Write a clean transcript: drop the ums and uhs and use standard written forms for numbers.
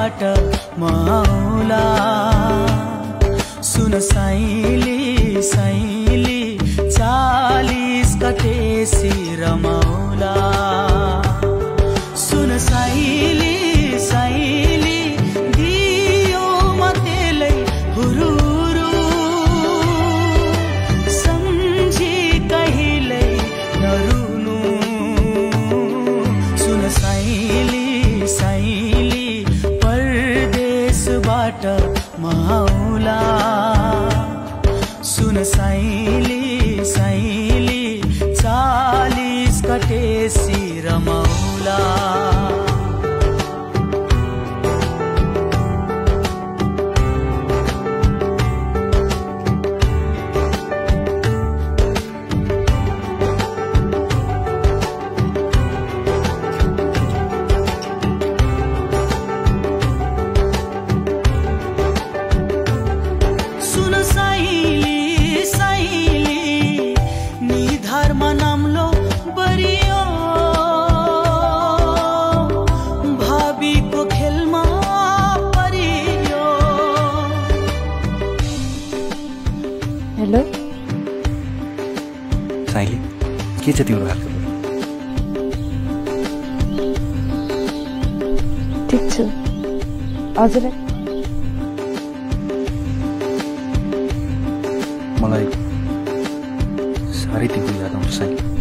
परदेशबाट माउला। सुन साइली साइली 40 courtesy रमाउला। सुन साइली साइली दियो मतेलै हुरुरु सम्झी कहिल्यै नरुनु। सुन साइली साइली परदेशबाट माउला। सुन साइली साइली 40 कटेसी रमाउला। हेलो साइली, के छ तिम्रो हालको? ठिक छु। हजुर मलाई साह्रै तिम्रो याद आउँछ साइली।